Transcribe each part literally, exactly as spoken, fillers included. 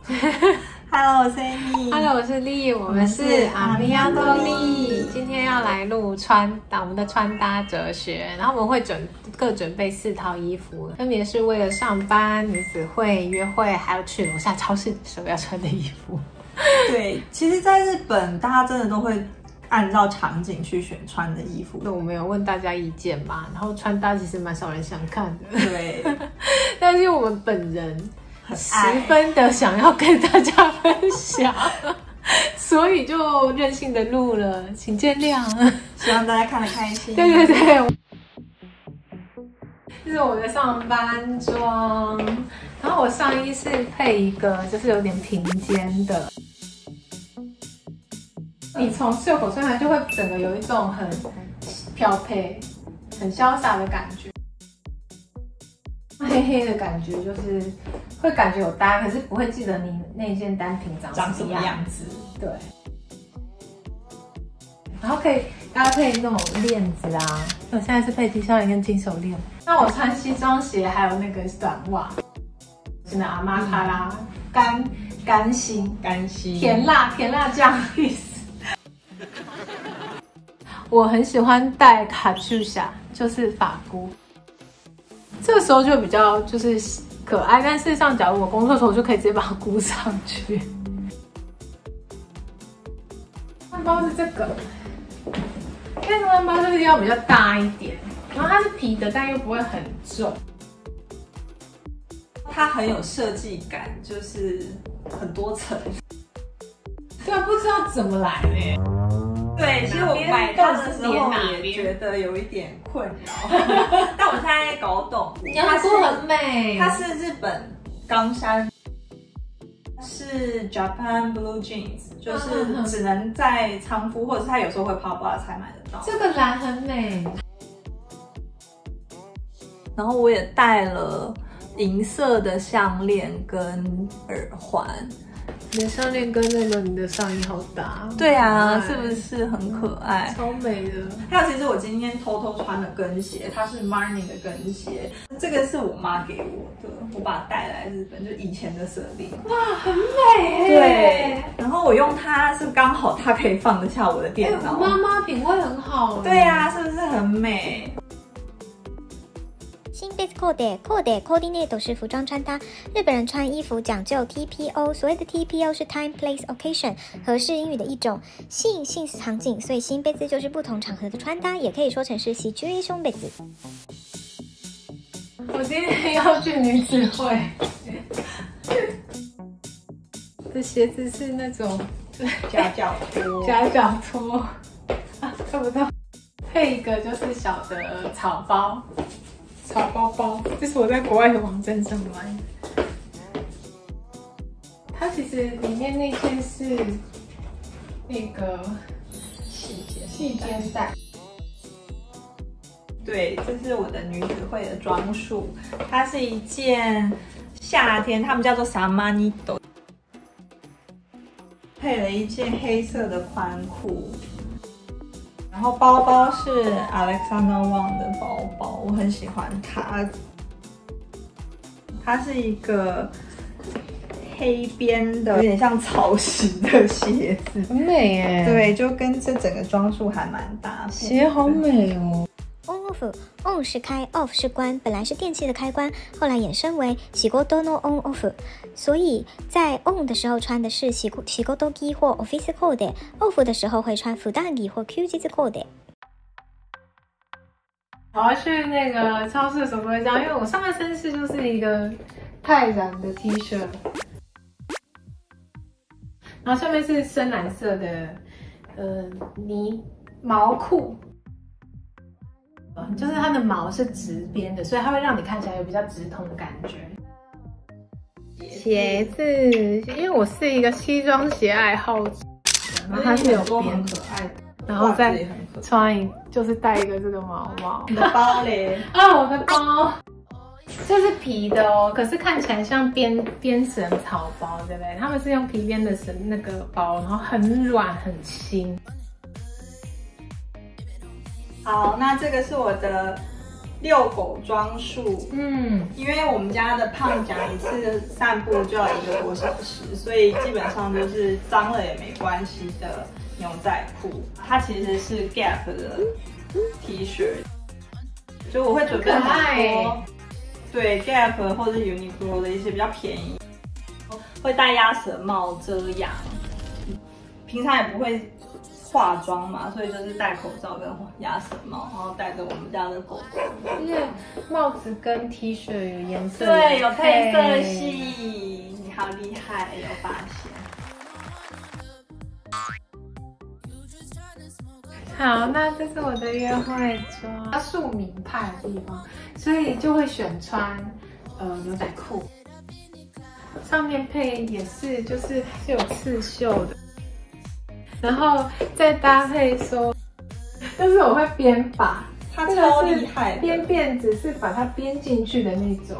Hello， 我是 Amy。 Hello， 我是丽，我们是阿米亚多丽。今天要来录穿搭，我们的穿搭哲学。然后我们会准各准备四套衣服，分别是为了上班、女子会、约会，还有去楼下超市的时候要穿的衣服。 对，其实，在日本，大家真的都会按照场景去选穿的衣服。 那我们有问大家意见嘛？然后穿搭其实蛮少人想看的。 对， 但是我们本人十分的想要跟大家分享，所以就任性的录了，请见谅。 希望大家看得开心。 对对对，这是我的上班装，然后我上衣是配一个就是有点平肩的。你从袖口穿来就会整个有一种很飘配、很潇洒的感觉。黑黑的感觉就是会感觉有搭，可是不会记得你那件单品长长什么样样子。 对，然后可以搭配那种链子啊，我现在是配 T 恤链跟金手链。那我穿西装鞋还有那个短袜，真的阿玛卡拉干干辛干辛甜辣甜辣酱意思。我很喜欢戴卡秋莎，就是发箍。这个时候就比较就是可爱，但事实上，假如我工作的时候，我就可以直接把它箍上去。穿包是这个，因为穿包就是要比较大一点，然后它是皮的，但又不会很重。 它很有设计感，就是很多层。 对啊，不知道怎么来的。 对，其实我买它的时候也觉得有一点困扰，但我现在搞懂， 它是很美， 它是日本冈山，是 Japan Blue Jeans， 就是只能在仓库或者是它有时候会 pop up 才买得到。 这个蓝很美， 然后我也戴了银色的项链跟耳环。 你的项链跟那个你的上衣好搭。 对啊，是不是很可爱？ 超美的。 还有，其实我今天偷偷穿的跟鞋，它是 Marni 的跟鞋，这个是我妈给我的，我把它带来日本，就以前的舍利。 哇，很美。 对，然後我用它是刚好它可以放得下我的电脑。 妈妈品味很好。 对啊，是不是很美？ 新ベースコーデ、コーデ、コーディネート是服装穿搭。日本人穿衣服讲究 T P O， 所谓的 T P O 是 Time, Place, Occasion， 和式英语的一种。性性场景，所以新ベース就是不同场合的穿搭，也可以说成是シチュエーションベース。 我今天要去女子会，的鞋子是那种夹脚拖， 夹脚拖，啊，看不到，配一个就是小的草包。草包包，这是我在国外的网站上买的。它其实里面那件是那个细肩细肩带。 对，这是我的女子会的装束，它是一件夏天，他们叫做 Samanito， 配了一件黑色的宽裤。然后包包是 Alexander Wang 的包包，我很喜欢它。它是一个黑边的，有点像草鞋的鞋子， 很美耶。 对，就跟这整个装束还蛮搭配。 鞋好美哦。 On off on 是开 off 是关，本来是电器的开关，后来衍生为仕事の on off， 所以在 on 的时候穿的是仕事着或 office code， off 的时候会穿普段着或休日 code。 我要去那个超市的时候都会这样，因为我上半身是就是一个太染的 T 恤，然后下面是深蓝色的呃呢毛裤。就是它的毛是直边的，所以它会让你看起来有比较直筒的感觉。鞋子，因为我是一个西装鞋爱好者，然后它是有边可爱的，然后再穿一就是戴一个这个毛毛。 你的包嘞？ 啊，我的包，这是皮的哦，可是看起来像边边绳草包，对不对？他们是用皮边的绳那个包，然后很软很轻。 好，那这个是我的遛狗装束， 嗯， 因为我们家的胖讲一次散步就要一个多小时，所以基本上就是脏了也没关系的牛仔裤。它其实是 Gap 的 T 恤，就我会准备很多，对 Gap 或者是 Uniqlo 的一些比较便宜，会戴鸭舌帽遮阳，平常也不会化妆嘛，所以就是戴口罩跟鸭舌帽，然后带着我们家的狗狗。 就是帽子跟 T 恤有颜色， 对，有配色系，你好厉害，有发现。 好，那这是我的约会装，要庶民派的地方，所以就会选穿呃牛仔裤，上面配也是就是是有刺绣的。然后再搭配说，就是我会编发， 它超厉害的， 编辫子是把它编进去的那种，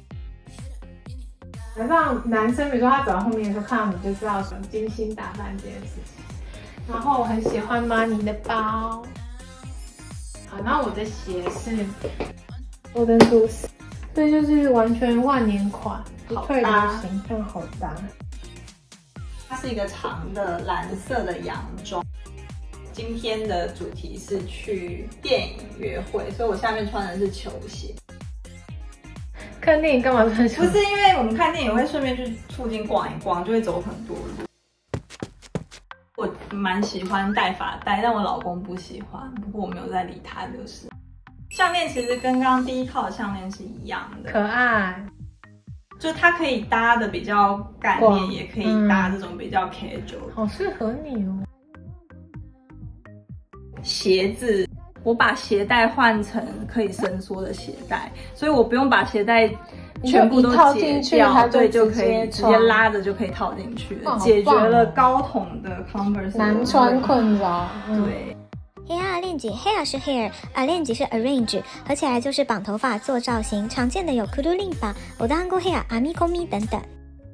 让男生比如说他走到后面的时候看到你就知道很精心打扮这件事情。然后我很喜欢Marni的包，好，然后我的鞋是Golden Goose，所以就是完全万年款，不退流行，但好搭。 它是一个长的蓝色的洋装。今天的主题是去电影约会，所以我下面穿的是球鞋。 看电影干嘛穿球鞋？ 不是，因为我们看电影会顺便去附近逛一逛，就会走很多路。我蛮喜欢戴发带，但我老公不喜欢，不过我没有在理他就是。项链其实跟刚刚第一套的项链是一样的， 可爱。 就它可以搭的比较干练，也可以搭这种比较 casual，、嗯、 好适合你哦。 鞋子，我把鞋带换成可以伸缩的鞋带，所以我不用把鞋带全部都解掉，对，就可以直接拉着就可以套进去了，哦、解决了高筒的 Converse 难穿困扰。 对。 黑阿链吉 ，hair 是 hair， 啊链吉是 arrange， 合起来就是绑头发、做造型。常见的有 くるりんぱ、お団子 hair、編み込み等等。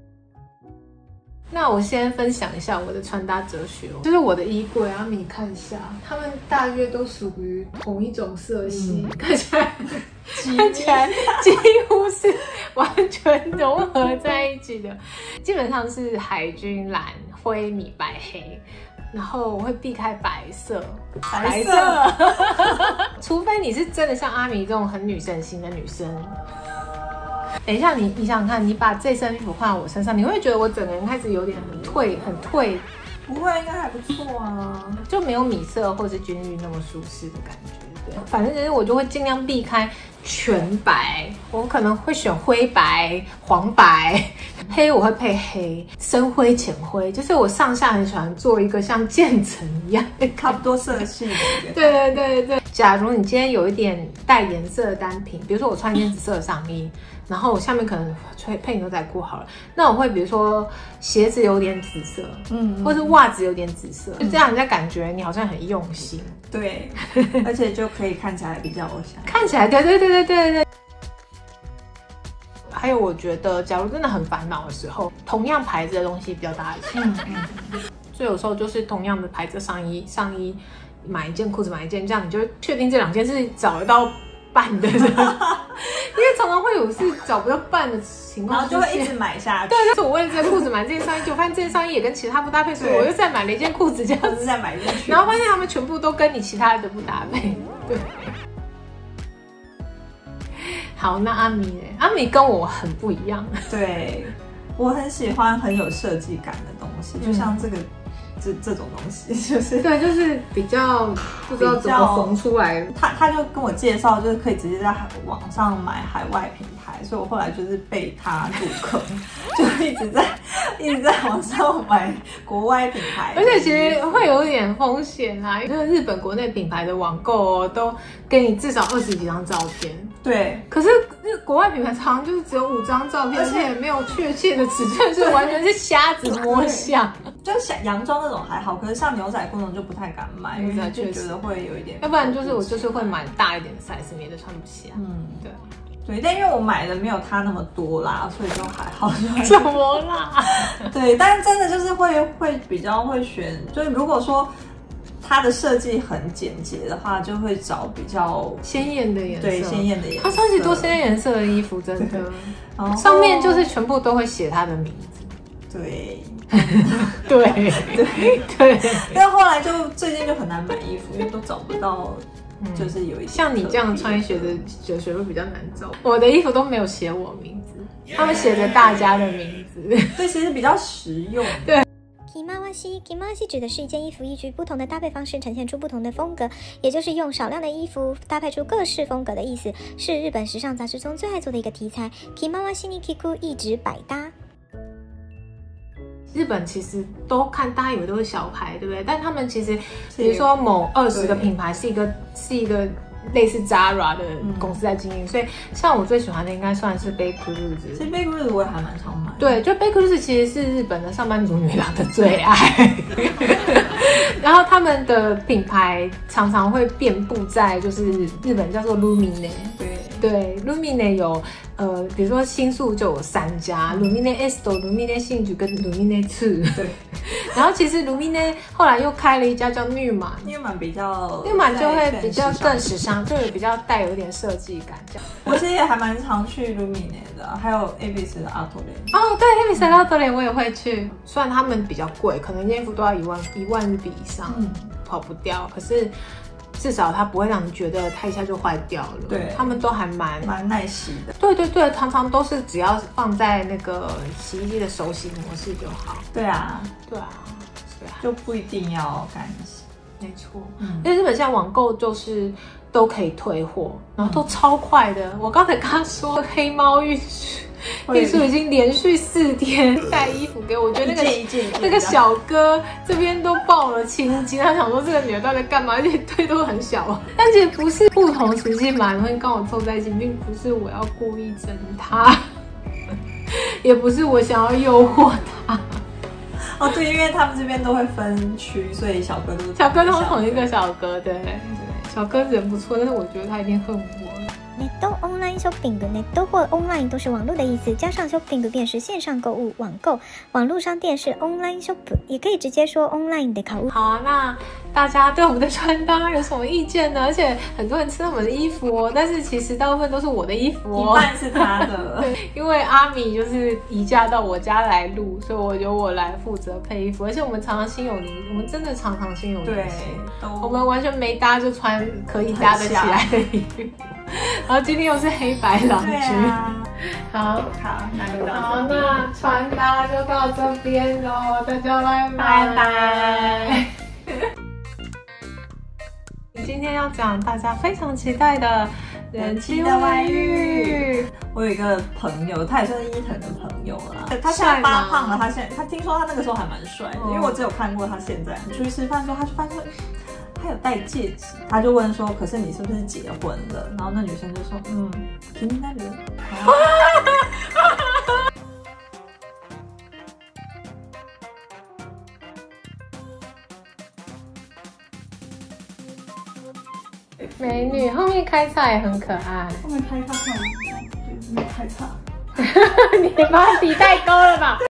那我先分享一下我的穿搭哲学，就是我的衣柜啊，你看一下，它们大约都属于同一种色系，嗯、看起来看起来几乎是完全融合在一起的，基本上是海军蓝、灰、米白、黑。然后我会避开白色， 白色， 除非你是真的像阿米这种很女神型的女生。等一下你，你想想看，你把这身衣服换到我身上，你会觉得我整个人开始有点很退，很退。 不会，应该还不错啊， 就没有米色或是军绿那么舒适的感觉。对，反正就是我就会尽量避开全白，我可能会选灰白、黄白，黑我会配黑，深灰、浅灰，就是我上下很喜欢做一个像渐层一样差不多色系的。 对对对对。假如你今天有一点带颜色的单品，比如说我穿一件紫色的上衣，然后我下面可能配配牛仔裤好了，那我会比如说鞋子有点紫色，嗯，或是袜子有点紫色，就这样人家感觉你好像很用心。 对，而且就可以看起来比较偶像， 看起来对对对对对对。还有我觉得，假如真的很烦恼的时候，同样牌子的东西比较搭一起。嗯嗯。所以有时候就是同样的牌子上衣，上衣买一件，裤子买一件，这样你就确定这两件是找得到伴的。因为常常会有是找不到伴的情况， 然后就会一直买下去。 对，就是我为了这件裤子买这件上衣，就发现这件上衣也跟其他不搭配，所以我又再买了一件裤子，这样子再买进去， 然后发现他们全部都跟你其他的不搭配。对。好，那阿米呢？阿米跟我很不一样。 对，我很喜欢很有设计感的东西，就像这个。这这种东西就是对，就是比较不知道怎么缝出来。 他他就跟我介绍，就是可以直接在网上买海外品牌，所以我后来就是被他入坑，就一直在一直在网上买国外品牌。 而且其实会有点风险啊，因为日本国内品牌的网购哦，都给你至少二十几张照片。 对， 可是国外品牌常常就是只有五张照片，而且也没有确切的尺寸，是完全是瞎子摸象。 就像洋装那种还好，可是像牛仔裤那种就不太敢买，因为就觉得会有一点。 要不然就是我就是会买大一点的 size， 免得穿不下。嗯，对。 对，但因为我买的没有他那么多啦，所以就还好。 怎么啦？ 对，但是真的就是会会比较会选，就是如果说。 它的设计很简洁的话，就会找比较鲜艳的颜色， 对，鲜艳的颜色。 它超级多鲜艳颜色的衣服，真的， 然后上面就是全部都会写它的名字。 对， 对对对。 但后来就最近就很难买衣服，因为都找不到。就是有一些像你这样穿学的哲学会比较难找，我的衣服都没有写我名字，他们写着大家的名字， 对，其实比较实用。 对。 着回し着回し指的是一件衣服依据不同的搭配方式呈现出不同的风格，也就是用少量的衣服搭配出各式风格的意思，是日本时尚杂志中最爱做的一个题材。着回しに着く意指百搭。 日本其实都看，大家以为都是小牌，对不对？但他们其实，比如说某二十个品牌是一个是一个类似 Zara 的公司在经营，嗯、所以像我最喜欢的应该算是 Bakery。 其实 Bakery 我也还蛮常买。 对，就 Bakery 其实是日本的上班族女郎的最爱。然后他们的品牌常常会遍布在就是日本叫做 Lumine。对对 ，Lumine 有。呃，比如说新宿就有三家 ，Lumine Esto、Lumine 新宿跟 Lumine Two。对，然后其实 Lumine 后来又开了一家叫 Newman，Newman 比较 Newman 就会比较更时尚，就有比较带有一点设计感这样。 我其实也还蛮常去 Lumine 的，还有 Avis 的 Outlet。 哦，对 ，Avis 的 Outlet 我也会去，虽然他们比较贵，可能一件衣服都要一万一万日币以上，嗯，跑不掉，可是。至少它不会让你觉得它一下就坏掉了。对，他们都还蛮蛮耐洗的。 对对对，常常都是只要放在那个洗衣机的手洗模式就好。 对啊， 对啊，对啊， 就不一定要干洗。 没错，嗯，因为日本现在网购就是都可以退货，然后都超快的。嗯、我刚才跟他说黑猫玉树。玉树已经连续四天带衣服给我，我觉得那个一件一件那个小哥这边都爆了青筋，他想说这个女的到底在干嘛？而且腿都很小，但其实不是不同时期买，会刚好凑在一起，并不是我要故意整他，也不是我想要诱惑他。 哦，对，因为他们这边都会分区，所以小哥都是小哥都是同一个小哥，对对，小哥人不错，但是我觉得他一定恨我。 ネットオンラインショッピング、ネット或 online 都是网络的意思，加上 shopping 便是线上购物、网购。网络商店是 online shop， 也可以直接说 online 的购物。 好啊，那大家对我们的穿搭有什么意见呢？而且很多人吃我们的衣服哦，但是其实大部分都是我的衣服哦， 一半是他的。 对，因为阿米就是移驾到我家来录，所以我由我来负责配衣服，而且我们常常心有灵，我们真的常常心有灵犀。对，我们完全没搭就穿可以搭得起来的衣服。然后今天又是黑白郎君，啊、好好，那就到好，那穿搭就到这边喽，大家拜拜拜。今天要讲大家非常期待的人妻的外遇。 我有一个朋友，他也算是伊藤的朋友啦。他现在发胖了，他现在他听说他那个时候还蛮帅的，因为我只有看过他现在。出去吃饭的时候，他就发现。他有戴戒指，他就问说：“可是你是不是结婚了？”然后那女生就说：“嗯，気になる。” 美女，后面开叉也很可爱。 后面开叉看，对，没有开叉。 你把底太高了吧？